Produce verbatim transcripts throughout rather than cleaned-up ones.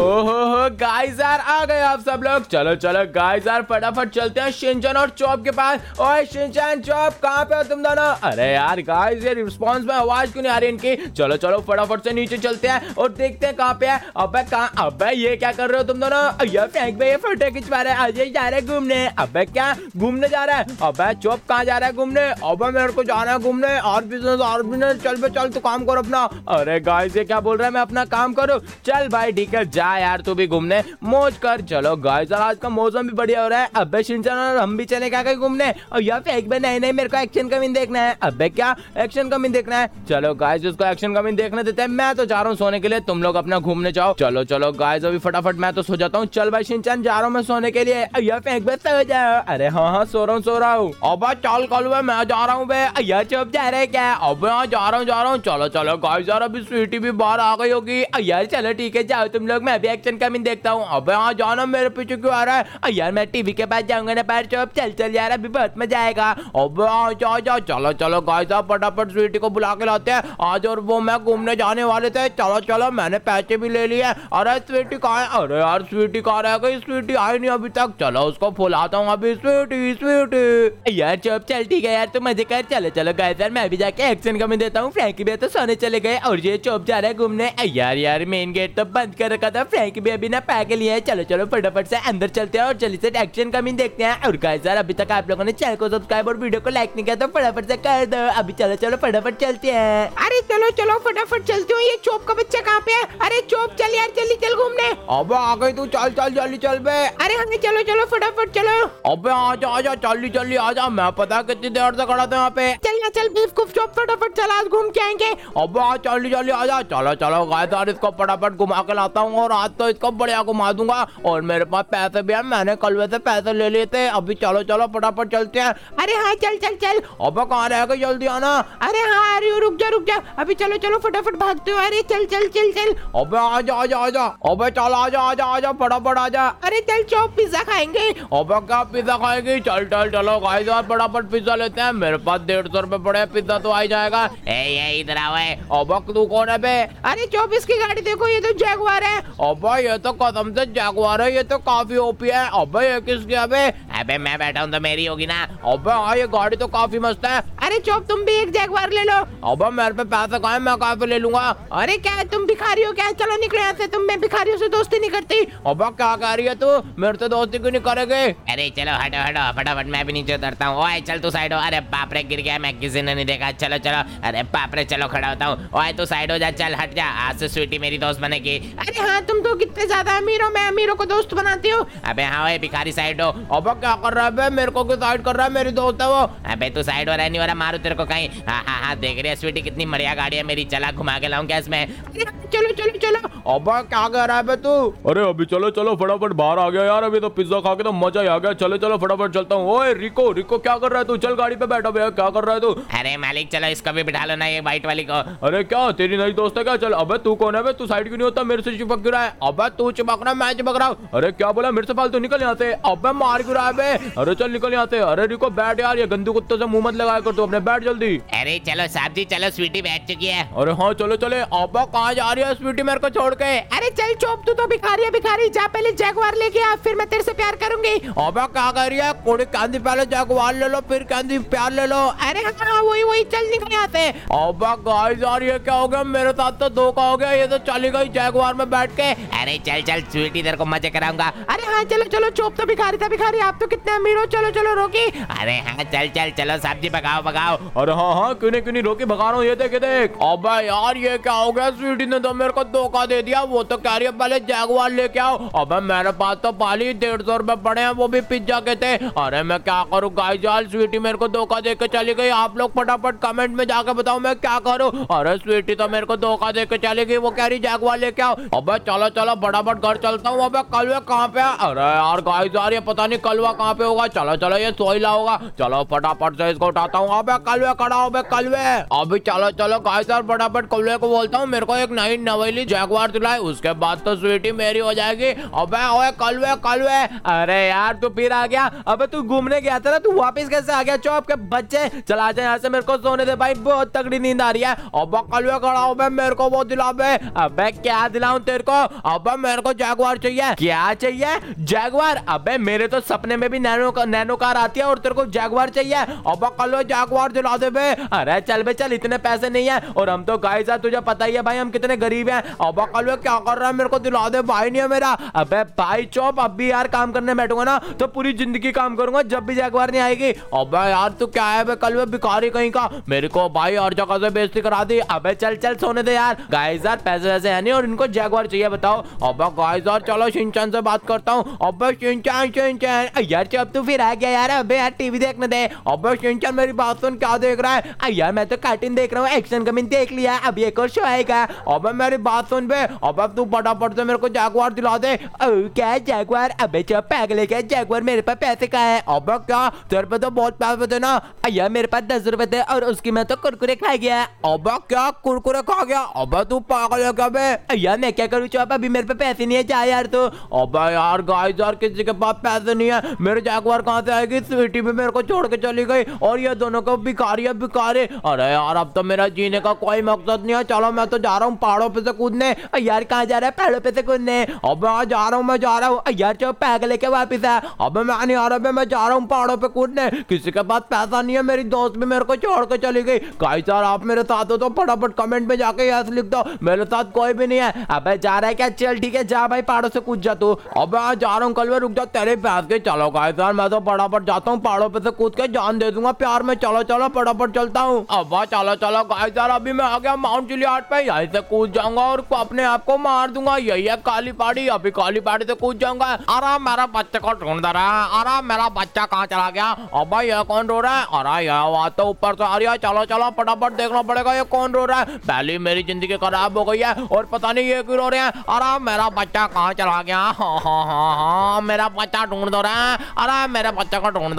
ओहो हो गाइस यार आ गए आप सब लोग। चलो चलो गाइस यार फटाफट चलते हैं शिनचैन और चॉप के पास। ओए शिनचैन चॉप कहाँ पे हो तुम दोनों? अरे यार गाइस ये रिस्पांस में आवाज क्यों नहीं आ रही इनकी? चलो चलो फटाफट से नीचे चलते हैं और देखते हैं कहाँ पे है। अबे कहाँ? अबे ये क्या कर रहे हो तुम दोनों? ये फेंक पे ये फोटो खिंचवा रहे हैं। अजय जा रहे हैं घूमने। अबे क्या घूमने जा रहा है? अबे चॉप कहाँ जा रहा है घूमने? अबे मेरे को जाना है घूमने। और बिजनेस और बिजनेस चल बे चल तू काम करो अपना। अरे गाइस ये क्या बोल रहा है मैं अपना काम करूँ? चल भाई ठीक है जा यार तू भी घूमने मौज कर। चलो गाइस आज का मौसम भी बढ़िया हो रहा है। अबे शिनचैन और हम भी चले क्या कहीं घूमने? और यार फेंक पे नहीं नहीं मेरे को एक्शन कमीन देखना है। अबे क्या एक्शन कमीन देखना है? चलो गाइस उसको एक्शन कमीन देखने देते हैं। मैं तो जा रहा हूँ सोने के लिए, तुम लोग अपना घूमने जाओ। चलो चलो गाइस अभी फटाफट मैं तो सो जाता हूँ। चल भाई शिनचैन जा रहा हूँ मैं सोने के लिए। यार फेंक पे सो जाओ। अरे हाँ हाँ सो रहा हूँ सो रहा हूँ। अब चल कल मैं जा रहा हूँ बे। यार चुप जा रहे क्या? अब यहाँ जा रहा हूँ जा रहा हूँ। चलो चलो गाइस यार अभी स्वीटी भी बाहर आ गई होगी। यार चलो ठीक है जाओ तुम लोग, मैं भी एक्शन कमीन देखता हूँ। अब यहाँ जाना मेरे पीछे क्यों आ रहा है? यार मैं टीवी के पास जाऊंगा ना पैर चुप। चल चल यार अभी बहुत मजा आएगा। अब जाओ जाओ चलो चलो गाइस आप फटाफट स्वीटी को बुला के लाते हैं आज। और वो मैं घूमने जाने वाले थे। चलो चलो मैंने पैसे भी ले लिए। अरे स्वीटी कहाँ है? अरे यार स्वीटी कहाँ रह गई? स्वीटी आई नहीं अभी तक। चलो उसको फुलाता हूँ अभी। स्वीटी स्वीटी यार चुप चल ठीक है यार तू मजे कर। चलो चलो गाइस यार मैं भी जाके एक्शन कमीन देता हूँ। फ्रैंकी भी तो सोने चले गए और ये चुप जा रहा है घूमने। यार यार मेन गेट तो बंद कर रखा था। फ्रैंकी भी अभी ना पैके लिए। चलो चलो फटाफट से अंदर चलते हैं और जल्दी से एक्शन कमीन देखते हैं। और गाइस यार अभी तक आप लोगों ने चैनल को सब्सक्राइब और वीडियो को लाइक नहीं किया तो फटाफट से कर दो। अभी चलो चलो फटाफट चलते हैं। अरे चलो चलो फटाफट चलते हो। ये चोप का बच्चा कहाँ पे है? अरे चोप चल यार जल्दी चल घूमने। अब आ गई तू चल चल जल्दी चल बे। अरे हाँ चलो चलो फटाफट चलो। अबे आजा आजा जल्दी जल्दी आजा। मैं पता कितनी देर से खड़ा था यहाँ पे। चल यहाँ चल बेवकूफ चोप फटाफट चल आज घूम के आएंगे। अब आज जल्दी जल्दी आजा। चलो चलो गाइस यार इसको फटाफट घुमा के लाता हूँ और आज तो इसको बढ़िया घुमा दूंगा। और मेरे पास पैसे भी है, मैंने कल वैसे पैसे ले लिए थे। अभी चलो चलो फटाफट चलते हैं। अरे हाँ चल चल चल। अब कहाँ रह गई जल्दी आना। अरे हाँ अरे रुक जा रुक जा अभी चलो चलो फटाफट भागते हो। अरे चल चल चल चल। अबे आजा आजा आजा। अबे चल आजा आजा आजा फटाफट आजा। अरे चल चौप पिज्जा खाएंगे। अबे क्या पिज्जा खाएगी? चल चल चलो गाइस यार फटाफट पिज्जा लेते हैं। मेरे पास डेढ़ सौ रुपए पड़े, पिज्जा तो आ ही जाएगा। ए ये इधर आओ। अब तू कौन है बे? अरे चौप इसकी गाड़ी देखो ये तो जैगवार है। अबे ये तो कसम से जैगवार है, ये तो काफी ओपी है। अबे ये किसकी है बे? अबे मैं बैठा हूँ तो मेरी होगी ना। अबे हाँ ये गाड़ी तो काफी मस्त है। अरे चौप तुम भी एक जैगवार ले लो। अबे मेरे पे पैसे कहाँ है, मैं कहाँ पे ले लूंगा? अरे क्या तुम भिखारी हो क्या? चलो निकले यहाँ से। तुम मैं भिखारियों से दोस्ती नहीं करती। अबे क्या कह रही है तू? मेरे से दोस्ती क्यों नहीं करेगे? अरे चलो हटो हटो फटाफट मैं भी नीचे उतरता हूँ। ओए चल तू साइड हो। अरे बाप रे गिर गया मैं, किसी ने नहीं देखा। चलो चलो अरे बाप रे चलो खड़ा होता हूँ। ओए तू साइड हो जा, चल हट जा। आज से स्वीटी मेरी दोस्त बनेगी। अरे हाँ तुम तो कितने ज्यादा अमीर हो, मैं अमीरों को दोस्त बनाती हूँ। अबे हाँ ओए भिखारी साइड हो। अबे क्या कर रहा है बे? मेरे को क्यों साइड कर रहा है? मेरी दोस्त है वो। अबे तू साइड हो रहा नहीं हो रहा, मारू तेरे को कहीं। हाँ हाँ हाँ देख रही है स्वीटी कितनी बढ़िया गाड़ी है मेरी। चला घुमा के लाऊं क्या इसमें? चलो चलो चलो। अबे क्या कह रहा है बे तू? अरे अभी चलो चलो फटाफट बाहर आ गया यार। अभी तो पिज्जा खा के तो मजा ही आ गया। चलो चलो फटाफट चलता हूँ। ओए रिको रिको क्या कर रहा है तू? चल गाड़ी पे बैठा भैया, क्या कर रहा है तू? अरे मालिक चलो इसको भी बिठा लो ना, ये व्हाइट वाली को। अरे क्या तेरी नई दोस्त है क्या? चल। अबे तू कौन है बे? तू साइड क्यों नहीं होता? मेरे से चिपक क्यों रहा है? अबे तू चिपक रहा है, मैं चिपक रहा हूँ। अरे क्या बोला? मेरे से फालतू निकल यहाँ से। अबे मार क्यों रहा है बे? अरे चल निकल यहाँ से। अरे रिको बैठ यार, ये गंदू कुत्ते से मुंह मत लगाया कर तू, अपने बैठ जल्दी। अरे चलो साहब जी चलो स्वीटी बैठ चुकी है। अरे हाँ चलो चले। अबे कहाँ जा रही है स्वीटी मेरे को छोड़ के? अरे चल चोप तू तो भिखारी है भिखारी। जा पहले जैगवार लेके आ, फिर मैं तेरे से प्यार करूंगी। अबे क्या कर रही है? कोड़ी कांदी पहले जैगवार ले लो फिर कांदी प्यार ले लो। अरे हाँ वही वही चल निकल यहाँ से। अबे गाइस यार ये क्या हो गया? मेरे साथ तो धोखा हो गया, ये तो चली गई जैगवार में बैठ के। अरे चल चल स्वीटी तेरे को मजे कराऊंगा। अरे हाँ चलो चलो चोप तो भिखारी था भिखारी, आप तो कितने अमीर हो। चलो चलो रोकी। अरे हाँ चल चल चलो साहब जी भगाओ भगाओ। अरे हाँ हाँ क्यों नहीं क्यों नहीं रोकी, भगा रहा हूँ। ये देख ये देख। अबे यार ये क्या हो गया? स्वीटी ने तो मेरे को धोखा दे दिया। वो तो कह रही है पहले जैगवार लेके आओ। अबे मेरे पास तो पाली डेढ़ सौ रुपए पड़े हैं, वो भी पिज्जा के थे। अरे मैं क्या करूँ गाइस यार, स्वीटी मेरे को धोखा दे के चली गई। आप लोग फटाफट कमेंट में जाके बताओ मैं क्या करूँ। अरे स्वीटी तो मेरे को धोखा दे के चली गई, वो कह रही जैगवार लेके आओ। अबे चलो चलो फटाफट घर चलता हूँ। अबे कलवा कहाँ पे है? अरे यार गाइस यार ये पता नहीं कलवा कहाँ पे होगा? चलो चलो ये सोइला होगा। चलो फटाफट से इसको उठाता हूँ। अबे कलवे खड़ा हो बे कलवे। अभी चलो चलो गाइस यार फटाफट कलवे को बोलता हूँ मेरे को एक नई नवेली जैगवार दिलाए, उसके बाद तो स्वीटी मेरी हो जाएगी। अबे ओए कलवे कलवे, अरे यार तू फिर आ गया। अबे तू घूमने गया था ना, तू वापस कैसे आ गया? चौप के बच्चे चला जा यहाँ से, मेरे को सोने दे भाई, बहुत तगड़ी नींद आ रही है। अबे कलवे खड़ा हो बे, मेरे को वो दिला बे। अबे क्या दिलाऊं तेरे को? अबे मेरे को जैगवार चाहिए। क्या चाहिए? जैगवार? अबे मेरे तो सपने में भी नैनो नैनो कार आती है और तेरे को जैगवार चाहिए? अबे कलवे जैगवार दिला दे बे। अरे चल बे चल, इतने पैसे नहीं है और हम तो गाइस यार तुझे पता ही है भाई हम कितने गरीब हैं। अबे कलवे क्या कर रहा है? मेरे को दिला दे, भाई नहीं है मेरा। अबे भाई चौप, अब भी यार काम करने बैठूंगा ना तो पूरी जिंदगी काम करूंगा जब भी जैगवार नहीं आएगी। अबे यार तू क्या है बे कलवे, भिखारी कहीं का, मेरे को भाई हर जगह से बेइज्जती करा दी। अबे चल चल सोने दे यार। गाइस यार पैसे वैसे है नहीं और इनको जैगवार चाहिए, बताओ। अबे गाइस यार चलो शिनचैन से बात करता हूँ। अबे शिनचैन शिनचैन यार चौप तू फिर आ गया यार। अबे यार टीवी देखने दे। अबे शिनचैन मेरी बात सुन, क्या देख रहा है यार? मैं तो कार्टून देख रहा हूँ, एक्शन कमिंग देख लिया, अब एक और शो आएगा। अबे मेरी बात सुन बे, अबे तू फटाफट से मेरे को जैगवार दिला दे। क्या है जैगवार? अबे चुप पागल है क्या? जैगवार मेरे पास पैसे कहाँ है? अबे क्या तेरे पे तो बहुत पैसे थे ना? यार मेरे पास दस रुपए थे और उसकी मैं तो कुरकुरे खा गया। अबे क्या कुरकुरे खा गया? अबे तू पागल है क्या बे? यार मैं क्या करूँ चुप, अभी मेरे पे पैसे नहीं है, जा यार तू। अबे यार गाइस यार किसी के पास पैसे नहीं है, मेरे जैगवार कहाँ से आएगी? स्वीटी भी मेरे को छोड़ के चली गई और ये दोनों को भिखारी भिखारी। अरे यार अब तो मेरा जीने का कोई मकसद नहीं है। चलो मैं तो जा रहा हूँ पहाड़ों पे से कूदने। यार कहाँ जा रहा है? पहाड़ों पे से कूदने? अब मैं जा रहा हूँ, मैं जा रहा हूँ। यार चलो पैग लेके वापिस है। अब मैं नहीं आ रहा, मैं जा रहा हूँ पहाड़ों पे कूदने। किसी के पास पैसा नहीं है, मेरी दोस्त भी मेरे को छोड़ के चली गई। गाइस यार आप मेरे साथ हो तो फटाफट कमेंट में जाके यस लिख दो, मेरे साथ कोई भी नहीं है। अब जा रहा है क्या? चल ठीक है जा भाई, पहाड़ों से कूद जा तू। अब मैं जा रहा हूँ, कल रुक जा तेरे प्यार के। चलो गाइस यार मैं तो फटाफट जाता हूँ, पहाड़ों पे से कूद के जान दे दूंगा प्यार में। चलो चलो फटाफट चलता हूँ। अब चलो चलो गाइस यार अभी मैं आ गया माउंट चिलियाट पे, यहीं से कूद जाऊंगा और अपने आप को मार दूंगा। यही है काली पहाड़ी, अभी काली पहाड़ी से कूद जाऊंगा। अरे मेरा बच्चे को ढूंढ रहा है, अरे मेरा बच्चा कहाँ चला गया? अब ये कौन रो रहा है? अरे यह आवाज तो ऊपर से आ रही है। चलो चलो फटाफट देखना पड़ेगा ये कौन रो रहा है। पहले मेरी जिंदगी खराब हो गई है और पता नहीं ये क्यों रो रहे हैं। अरे मेरा बच्चा कहाँ चला गया? हाँ हाँ हाँ हाँ मेरा बच्चा ढूंढ दो रहा है। अरे मेरे बच्चे को ढूंढ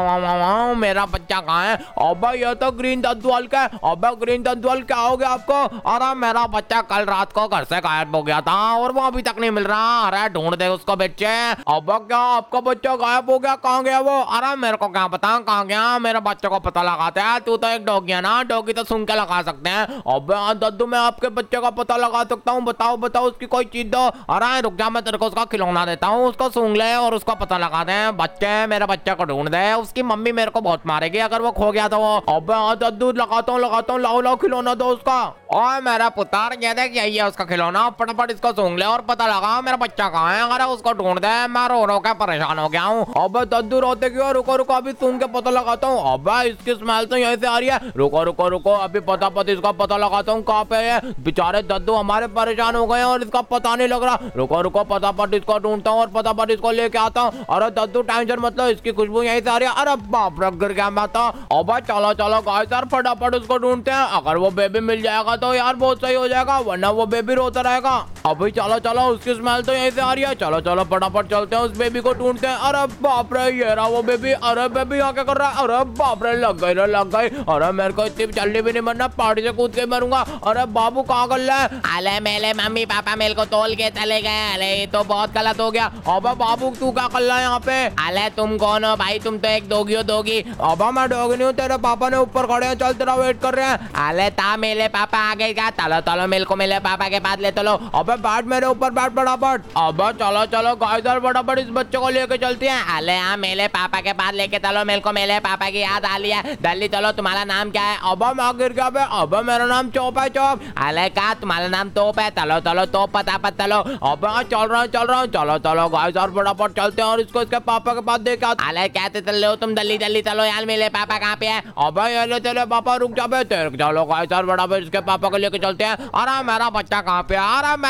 दो, मेरा बच्चा कहाँ है? अब ये तो ग्रीन दद्दुअल का। अब ग्रीन दद्दुअल क्या हो गया आपको? अरे मेरा बच्चा कल रात को घर से गायब हो गया था और वो अभी तक नहीं मिल रहा। अरे ढूंढ दे उसको बच्चे। अब क्या आपका बच्चा गायब हो गया? कहाँ गया वो? अरे मेरे को क्या पता कहाँ गया, मेरे बच्चे को पता लगाते हैं। तू तो एक डॉगी है ना, डॉगी तो सुन के लगा सकते हैं। अब दद्दू मैं आपके बच्चे का पता लगा सकता हूँ, बताओ बताओ उसकी कोई चीज दो। अरे रुक जा मैं तेरे को उसका खिलौना देता हूँ, उसको सूंघ ले और उसका पता लगा दे। बच्चे मेरे बच्चे को ढूंढ दे, उसकी मम्मी मेरे को बहुत मारेगी अगर वो खो गया तो। अब दद्दू लगाता हूँ लगाता हूँ, लाओ लाओ खिलौना दो उसका। और मेरा पुत्र ये देख यही है उसका खिलौना, फटाफट इसको सूंघ ले और पता लगा मेरा बच्चा कहाँ है। अगर उसको ढूंढ दे, मैं रो रो के परेशान हो गया हूँ। अब दद्दू रोते क्यों? रुको रुको अभी सूंघ के पता लगाता हूँ। अब इसकी स्मेल तो यहीं से आ रही है। रुको रुको रुको अभी पता पता इसका पता लगाता हूँ कहाँ पे है। बेचारे दद्दू हमारे परेशान हो गए और इसका पता नहीं लग रहा। रुको रुको फटाफट इसको ढूंढता हूँ और फटाफट इसको लेके आता हूँ। अरे दद्दू टेंशन मतलब इसकी खुशबू यहीं से आ रही है। अरे बाप रे गिर गया मैं तो। अब चलो चलो गाइस यार फटाफट उसको ढूंढते हैं। अगर वो बेबी मिल जाएगा तो यार बहुत सही हो जाएगा, वरना वो बेबी रोता रहेगा। अभी चलो चलो उसकी स्मेल तो यहीं से आ रही है। चलो चलो फटाफट चलते हैं, उस बेबी को ढूंढते हैं। अरे बाप रे ये रहा वो बेबी। अरे बेबी यहाँ क्या कर रहा है? अरे बाप रे लग गई रे लग गई। अरे मेरे को इतनी जल्दी भी नहीं मरना, पहाड़ी से कूद के मरूंगा। अरे बाबू कहाँ कर रहा है? अले मेरे मम्मी पापा मेरे को तोल के चले गए। अरे ये तो बहुत गलत हो गया। अब बाबू तू क्या कर रहा है यहाँ पे? अले तुम कौन हो भाई? तुम तो एक डॉगी हो डॉगी। अब मैं डॉगी नहीं हूँ, तेरे पापा ने ऊपर खड़े हैं, चल तेरा वेट कर रहे हैं। अले ता मेरे पापा आ गए क्या? चलो चलो मेरे को मेरे पापा के पास ले चलो। अबे बैठ मेरे ऊपर बैठ फटाफट। अब चलो चलो गाइस यार फटाफट इस बच्चे को लेके चलते हैं। अले हाँ मेरे पापा के पास लेके चलो, मेरे को मेरे पापा की याद आ रही है। जल्दी चलो, तुम्हारा नाम क्या है? अब मैं गिर गया बे। अब मेरा नाम चौप है चौप। अले का तुम्हारा नाम तोप है? चलो चलो तोप पता पता चलो। अब चल रहा है चल रहा है चलो चलो गाइस यार फटाफट चलते हैं और इसको इसके पापा के पास देके आते। अले कहते चल रहे हो तुम? जल्दी जल्दी चलो यार, मेरे पापा कहाँ पे है? अब ये ले तेरे पापा रुक जा बे। तेरे चलो गाइस यार फटाफट इसके पापा को लेके चलते हैं। अरे मेरा बच्चा कहाँ पे है? अरे मेरा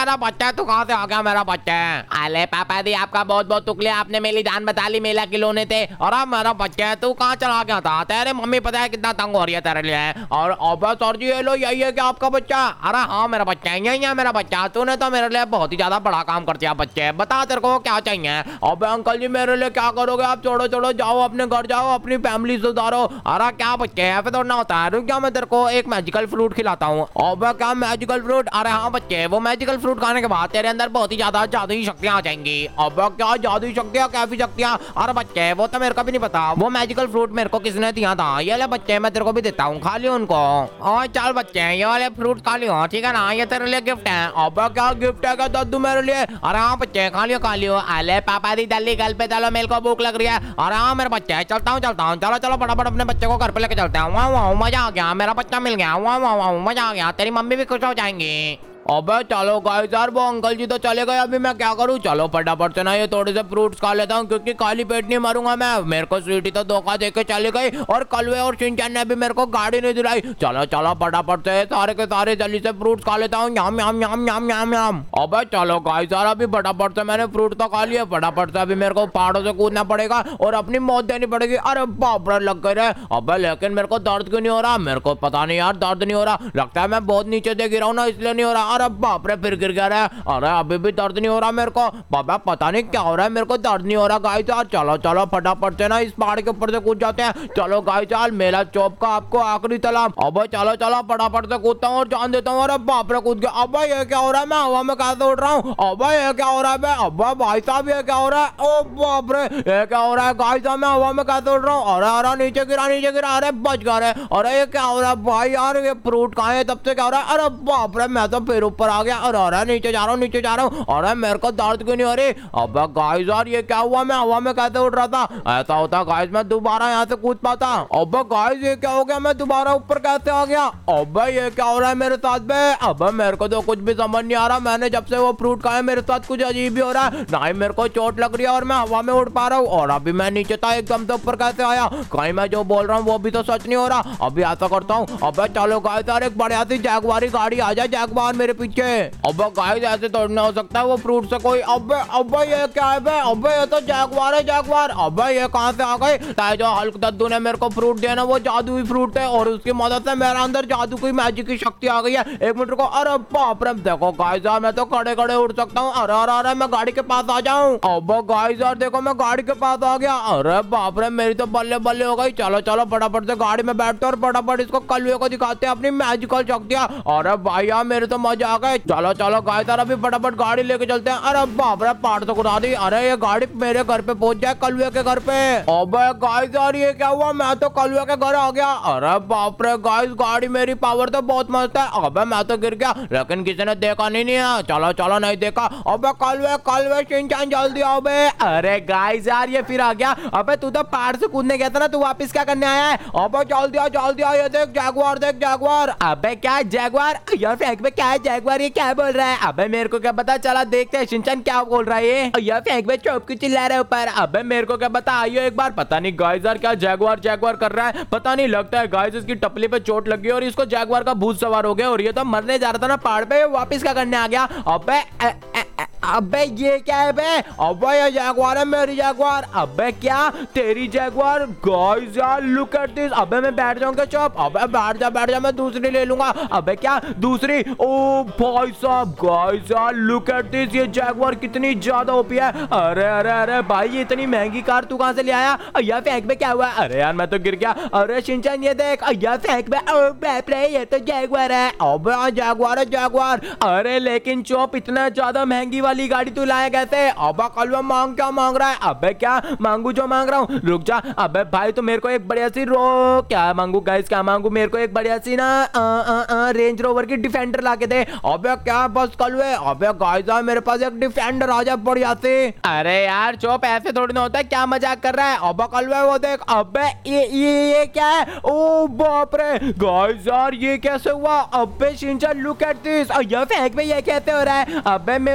मेरा बच्चा है, तू कहाँ से आ गया मेरा बच्चा है? अरे पापा दी आपका बहुत बहुत शुक्रिया, आपने मेरी जान बचा ली, मेला खिलौने थे। अरे मेरा बच्चा है, तू कहाँ चला गया था? तेरे मम्मी पता है कितना तंग हो रही है तेरे लिए। और अब सर जी ये लो, यही है क्या आपका बच्चा? अरे हाँ मेरा बच्चा है, यही है मेरा बच्चा। तूने तो मेरे लिए बहुत ही ज्यादा बड़ा काम कर दिया बच्चे। बता तेरे को क्या चाहिए? अब अंकल जी मेरे लिए क्या करोगे आप? छोड़ो छोड़ो, जाओ अपने घर जाओ, अपनी फैमिली सुधारो। अरे क्या बच्चे ऐसे दौड़ना होता है? रुक जा, मैं तेरे को एक मैजिकल फ्रूट खिलाता हूँ। अब क्या मैजिकल फ्रूट? अरे हाँ बच्चे, वो मैजिकल फ्रूट खाने के बाद तेरे अंदर बहुत ही ज्यादा जादुई शक्तियां आ जाएंगी। अब क्या जादुई शक्तियां, कैसी शक्तियां? अरे बच्चे वो तो मेरे को भी नहीं पता। वो मैजिकल फ्रूट मेरे को किसने दिया था? ये ले बच्चे, मैं तेरे को भी देता हूँ, खा लियो उनको। और चल बच्चे ये वाले फ्रूट खा लियो, ठीक है ना? ये तेरे लिए गिफ्ट है। अब क्या गिफ्ट है क्या दद्दू मेरे लिए? अरे हाँ बच्चे खा लियो खा लियो। अरे पापा दी जल्दी घर पे चलो, मेरे को भूख लग रही है। अरे हाँ मेरे बच्चे, चलता हूँ चलता हूँ, चलो चलो फटाफट अपने बच्चे को घर पे लेके चलते हैं। वाह वाह मजा आ गया, मेरा बच्चा मिल गया। वाह वाह वाह मजा आ गया, तेरी मम्मी भी खुश हो जाएंगी। अबे चलो गाइस यार, वो अंकल जी तो चले गए, अभी मैं क्या करूं? चलो फटाफट से ना ये थोड़े से फ्रूट्स खा लेता हूं, क्योंकि खाली पेट नहीं मरूंगा मैं। मेरे को स्वीटी तो धोखा देके चली गई, और कलवे और शिनचैन ने भी मेरे को गाड़ी नहीं दिलाई। चलो चलो फटाफट से सारे के सारे जल्दी से फ्रूट्स खा लेता हूँ। याम याम याम याम याम याम। अबे चलो गाइस यार, अभी फटाफट से मैंने फ्रूट तो खा लिया, फटाफट से अभी मेरे को पहाड़ों से कूदना पड़ेगा और अपनी मौत देनी पड़ेगी। अरे बाप रे लग गए। अबे लेकिन मेरे को दर्द क्यों नहीं हो रहा? मेरे को पता नहीं यार, दर्द नहीं हो रहा। लगता है मैं बहुत नीचे से गिरा हूं ना, इसलिए नहीं हो रहा। अरे बाप रे फिर गिर गया रे। अरे अभी भी दर्द नहीं हो रहा मेरे को। बाबा पता नहीं क्या हो रहा है, मेरे को दर्द नहीं हो रहा गाइस यार। चलो चलो फटाफट से ना इस पहाड़ के ऊपर से कूद जाते हैं। चलो गाइस यार, मेला चौप का आपको आखिरी सलाम। अब चलो चलो फटाफट से कूदता हूँ और जान देता हूँ। अरे बाप रे कूद गया। अब ये क्या हो रहा है? मैं हवा में कैसे उड़ रहा हूँ? अब ये क्या हो रहा है? अब भाई साहब ये क्या हो रहा है? ओ बाप रे ये क्या हो रहा है गाइस साहब? मैं हवा में कैसे उड़ रहा हूँ? अरे अरे नीचे गिरा नीचे गिरा। अरे बच गया रे। अरे ये क्या हो रहा है भाई यार? ये फ्रूट कहाँ है? तब से क्या हो रहा है? अरे बाप रे मैं तो फिर ऊपर आ गया। अरे अरे नीचे जा रहा हूँ नीचे जा रहा हूँ। अरे मेरे को दर्द क्यों नहीं हो रही? अब गाइस यार ये क्या हुआ? मैं हवा में कैसे उड़ रहा था? ऐसा होता गाइस मैं दोबारा यहाँ से कूद पाता। अब गाइस ये क्या हो गया? मैं दोबारा ऊपर कैसे आ गया? अब ये क्या हो रहा है मेरे साथ में? अब मेरे को तो कुछ भी समझ नहीं आ रहा। मैंने जब से वो फ्रूट खाया मेरे साथ कुछ अजीब ही हो रहा है। ना ही मेरे को चोट लग रही है और मैं हवा में उड़ पा रहा हूँ, और अभी मैं नीचे था एकदम से ऊपर कैसे आया? कहीं मैं जो बोल रहा हूँ वो भी तो सच नहीं हो रहा। अभी ऐसा करता हूँ, अब चलो गाइस यार एक बढ़िया सी जैगवारी गाड़ी आ जाए, जैगवार मेरे पीछे। अब गाइस ऐसे तोड़ना हो सकता है वो फ्रूट से कोई। अब अब ये क्या है बे? अब ये तो जैगवार है जैगवार। अब ये कहां से आ गए? जो हल्क दद्दू ने मेरे को फ्रूट दिया ना, वो जादुई फ्रूट है, और उसकी मदद से मेरे अंदर जादू की मैजिक की शक्ति आ गई है। एक मिनट को। अरे बाप रे देखो गाइस यार, मैं तो खड़े खड़े उड़ सकता हूँ। अरे अरे अरे मैं गाड़ी के पास आ जाऊं। अब गाइस यार देखो मैं गाड़ी के पास आ गया। अरे बाप रे मेरी तो बल्ले बल्ले हो गई। चलो चलो फटाफट से गाड़ी में बैठते और फटाफट इसको कलवे को दिखाते हैं अपनी मैजिकल शक्तियां। अरे भाई यार मेरे तो मजा आ गए। चलो चलो गाइस यार अभी फटाफट गाड़ी लेके चलते हैं। अरे बाप रे पहाड़ तो उड़ा दी। अरे ये गाड़ी मेरे घर पे पहुंच जाए, कलवे के घर पे। अबे गाइस यार ये क्या हुआ? मैं तो कलवे के घर आ गया। अरे बाप रे गाइस गाड़ी मेरी पावर तो बहुत मस्त है। अबे मैं तो गिर गया, लेकिन किसी ने देखा नहीं नहीं है। चलो चलो नहीं देखा। अबे कलवे कलवे शिनचैन जल्दी आओ बे। अरे गाइस यार ये फिर आ गया। अबे तू तो पहाड़ से कूदने गया था ना, तू वापस क्या करने आया है? अबे जल्दी आ जल्दी आ, ये देख जैगवार देख जैगवार। अबे क्या जैगवार? यार फेंक में क्या है जैगवार? ये क्या बोल रहा है? अबे मेरे को क्या पता, चला देखते हैं शिनचैन क्या बोल रहा है ये। यार फेंक में चौप क्यों चिल्ला रहा है ऊपर? अबे मेरे को क्या पता, आइयो एक बार। पता नहीं गाइस यार क्या जैगवार जैगवार कर रहा है, पता नहीं। लगता है गाइस इसकी टपली पे चोट लगी और इसको जैगवार का भूत सवार हो गया, और ये तो मरने जा रहा था ना पहाड़ पे, वापस क्या करने आ गया? अबे ए, ए, ए, अबे ये क्या है बे? अबे ये जैगवार है मेरी जैगवार। अबे क्या तेरी जैगवार? गाइस यार लुक एट दिस। अबे मैं बैठ जाऊंगा चुप। अबे बैठ जा बैठ जा, मैं दूसरी ले लूंगा। अबे क्या दूसरी? ओ भाई साहब गाइस यार लुक एट दिस, ये जैगवार कितनी ज्यादा ओपी है। अरे अरे अरे भाई ये इतनी महंगी कार तू कहां से ले आया? अय्या फेंक में क्या हुआ? अरे यार मैं तो गिर गया। अरे शिनचैन ये देख, अय्या फेंक में। ओ बाप रे ये तो जैगवार है। अबे जैगवार है जैगवार। अरे लेकिन चुप, इतना ज्यादा महंगी वाली गाड़ी तू लाया कैसे? अबे कलवा मांग क्या मांग रहा है? अबे क्या मांगू जो मांग रहा हूँ? रुक जा। अबे भाई तो मेरे को एक बढ़िया सी रो क्या मांगू गाइस, क्या मांगू? मेरे को एक बढ़िया सी ना आ, आ, आ, रेंज रोवर की डिफेंडर ला के दे। अबे क्या बस कलवे? अबे गाइस मेरे पास एक डिफेंडर आ जा बढ़िया से। अरे यार चुप, ऐसे थोड़ी ना होता है, क्या मजाक कर रहा है? अबे कलवे वो देख। अबे ये ये ये क्या है? ओ बाप रे गाइस यार ये कैसे हुआ? अबे शिनचैन लुक एट दिस। ये फेंक में ये कैसे हो रहा है? अबे मेरे को क्या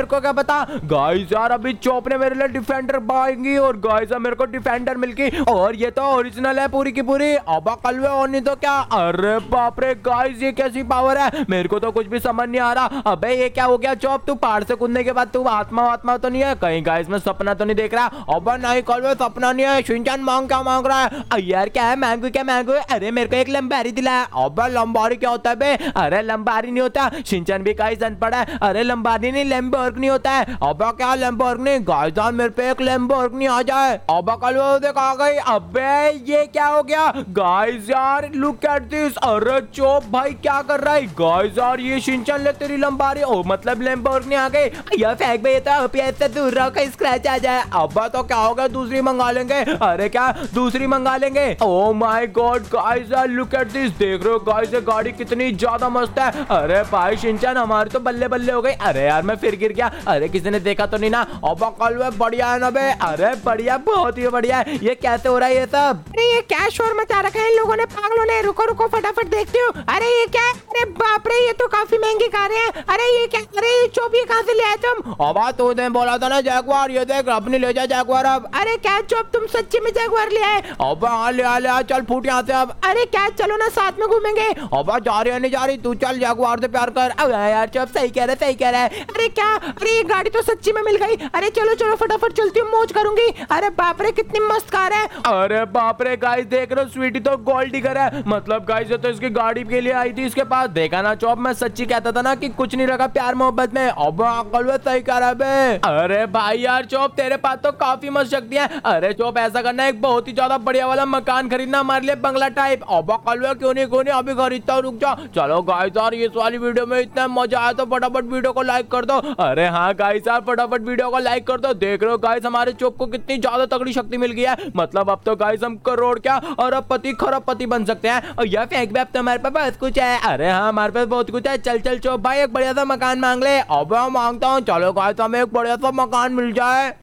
बता। गाइस यार अभी चॉप ने मेरे लिए डिफेंडर पाएंगी और गाइस मेरे को डिफेंडर मिल गई और ये तो ओरिजिनल है पूरी की पूरी। अब कलवे और नहीं तो क्या। अरे बाप रे गाइस ये कैसी पावर है, मेरे को तो कुछ भी समझ नहीं आ रहा। अबे ये क्या हो गया चॉप, तू पहाड़ से कूदने के बाद तू आत्मा आत्मा तो नहीं है कहीं? गाइस मैं सपना तो नहीं देख रहा। अब नहीं कलवे सपना नहीं है। शिनचैन मांग क्या मांग रहा है यार? क्या है मैंगो? क्या मैंगो? अरे मेरे को एक लंबारी दिला। अब लंबारी क्या होता है बे? अरे लंबारी नहीं होता। शिनचैन भी गाइस अनपढ़ है। अरे लंबारी नहीं लैम्बोर्गिनी होता है। अब क्या लैम्बोर्गिनी? गाइस मेरे पे एक लैम्बोर्गिनी आ जाए। अब कलवे देख आ गई। अबे ये क्या हो गया गाइस यार? Look at this. अरे चोप भाई क्या कर रहा है? गाइस यार ये शिनचैन ले तेरी लंबारी। ओ मतलब लैम्बोर्गिनी आ गई। यार फेंक भाई तो पैसे दूर रहो कहीं स्क्रैच आ जाए। अब तो क्या होगा, दूसरी मंगा लेंगे। अरे क्या दूसरी मंगा लेंगे? ओ माय गॉड गाइस यार लुक एट दिस। देख रहे हो गाइस ये गाड़ी कितनी ज्यादा मस्त है। अरे भाई शिनचैन हमारी तो बल्ले बल्ले हो गई। अरे यार मैं फिर गिर गया। अरे किसी ने देखा तो नहीं ना? अब कल बढ़िया है ना बे? अरे बढ़िया बहुत ही बढ़िया है। ये कैसे हो रहा है ये सब? अरे ये क्या शोर मचा रखा है इन लोगों ने, पागलों ने। रुको रुको फटाफट देखती हूँ। अरे ये क्या है? अरे बाप रे ये तो काफी महंगी कारें हैं। अरे ये क्या? अरे ये चोप ये कहाँ से ले आए तुम? अब तूने बोला था ना जैगवार, ये देख अपनी ले जा जैगवार। अब अरे क्या चोप तुम सच्ची में जैगवार ले आए? अब हाँ ले आ ले आ, चल फूट यहाँ से। अब अरे क्या चलो ना साथ में घूमेंगे। अब जा रही है नहीं जा रही, तू चल जैगवार से प्यार कर। अब यार चुप सही कह रहा है सही कह रहा है। अरे क्या? अरे ये गाड़ी तो सच्ची में मिल गई। अरे चलो चलो फटाफट चलती हूँ, मौज करूंगी। अरे बाप रे कितनी मस्त कार है। अरे बाप रे गाइस देख रहे हो स्वीटी तो गोल्ड डिगर है। मतलब गाइस ये तो इसकी गाड़ी के लिए आई थी इसके पास। देखा ना चौप मैं सच्ची कहता था ना कि कुछ नहीं रखा प्यार मोहब्बत में। अब अकल में सही कह रहा है। अरे भाई यार चौप तेरे पास तो काफी मस्त शक्ति है। अरे चौप ऐसा करना एक बहुत ही ज्यादा बढ़िया वाला मकान खरीदना हमारे लिए, बंगला टाइप। अब अकल क्यों नहीं क्यों नहीं अभी खरीदता हूँ, रुक जा। चलो गाइस यार इस वाली वीडियो में इतना मजा आया तो फटाफट वीडियो को लाइक कर दो। अरे हाँ गाइस यार फटाफट वीडियो को लाइक कर दो। देख रहे हो गाइस हमारे चौप को कितनी ज्यादा तगड़ी शक्ति मिल गई है। मतलब अब तो गाइस हम करोड़ क्या अरबपति खरबपति बन सकते हैं। और यह फेंक भी अब तो हमारे पास बहुत कुछ है। अरे हाँ हमारे पास बहुत कुछ है। चल चल चौप भाई एक बढ़िया सा मकान मांग ले। अब मैं मांगता हूँ। चलो गाइस हमें एक बढ़िया सा मकान मिल जाए।